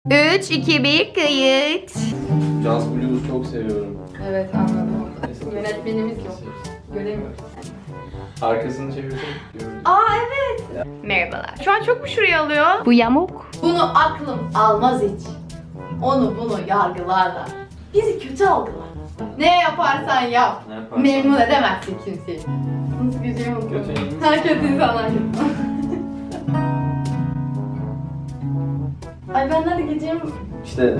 3, 2, 1 kayıt. Jazz Blues çok seviyorum. Evet anladım. Yönetmenimiz yok. Göremiyoruz. Arkasını çevirsek görürüz. Aa evet. Merhabalar. Şu an çok mu şuraya alıyor? Bu yamuk. Bunu aklım almaz hiç. Onu bunu yargılarlar. Bizi kötü algılar. Ne yaparsan yap. Ne yaparsan. Memnun edemezsin kimseyi. Nasıl gücüğüm oldu? Kötü insan. Ha kötü insanlar kötü. Ay ben nerede gideceğim? İşte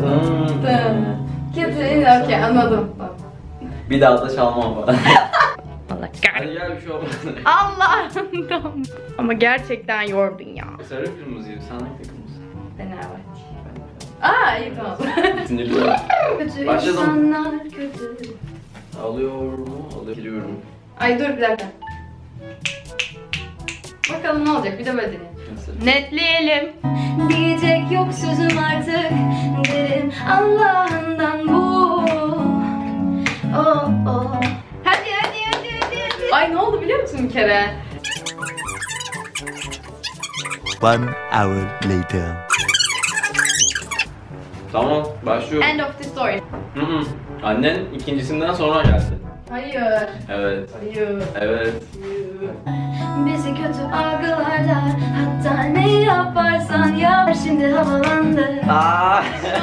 Kötü, okey anladım. bir daha da çalmam falan. Allah Hadi gel bir şey olmaz. Allah'ım tamam. Ama gerçekten yordun ya. Sarı kırmızıyım, sen hangi takımısın? Fenerbahçe. Aa iyi tamam. Sinirli. Kötü Başladım. insanlar kötü. Alıyor mu? Alıyor. Giriyorum. Ay dur bir dakika. Bakalım ne olacak bir de böyle deneyelim. Mesela. Netleyelim. Diyecek yok sözüm artık derim Allah'ından bu. Oh oh. Hadi. Ay ne oldu biliyor musun bir kere? 1 hour later. Tamam, başlıyorum. End of the story. Annen ikincisinden sonra geldi. Hayır. Evet. Hayır. Evet. Bizi kötü algılarlar. Hatta ne yaparsan yap. Şimdi havalandı. Aaa.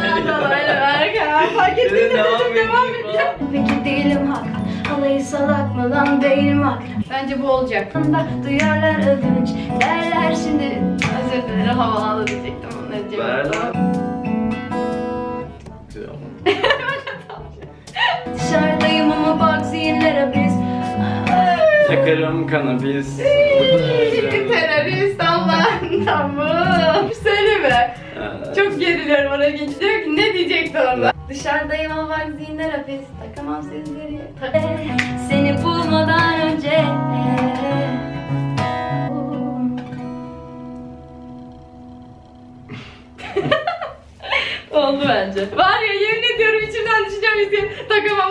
Fark ettin de Devam dedim devam edeyim ediyor. Peki değilim hak. Alayı salak mı lan beynim hak. Bence bu olacak. Duyarlar övünç. Derler şimdi. Özür dilerim havalandı diyecektim. Ne diyecektim? Dışarıdayım ama bak zihinlere biz. Takarım kanabis. Terörist Allah'ım tamam. Söyleme. Çok geriliyorum oraya gelince. Diyor ki ne diyecekti orada? Dışarıdayım ama bak zihinler hapis. Takamam sizleri. Seni bulmadan önce. Oldu bence. Var ya yemin ediyorum içimden düşüneceğim müziği. Takamam.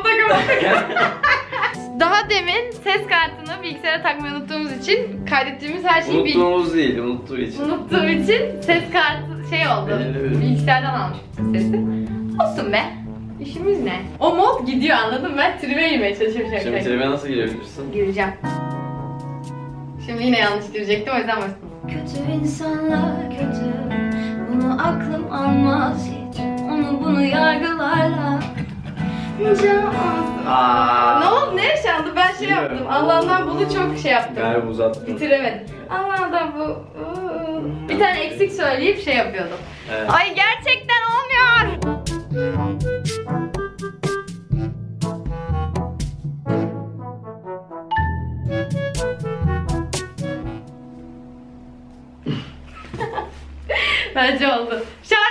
Daha demin ses kartını bilgisayara takmayı unuttuğumuz için kaydettiğimiz her şeyi Unuttuğumuz değil, unuttuğu için. unuttuğum için ses kartı şey oldu. Belirli. Bilgisayardan almıştık sesi. Olsun be. İşimiz ne? O mod gidiyor anladın mı? Ben tribe girmeye çalışıyorum. Şimdi tribe nasıl girebilirsin? Gireceğim. Şimdi yine yanlış girecektim o yüzden başladım. Kötü insanlar kötü. Bunu aklım almaz hiç. Onu bunu yargılarlar. Ne oldu? Ne yaşandı? Ben şey Bilmiyorum. yaptım. Allah'tan bunu çok şey yaptım. Galiba uzattım. Bitiremedim. Allah'tan bu... Bir tane eksik söyleyip şey yapıyordum. Evet. Ay gerçekten olmuyor. Bence oldu. Şu an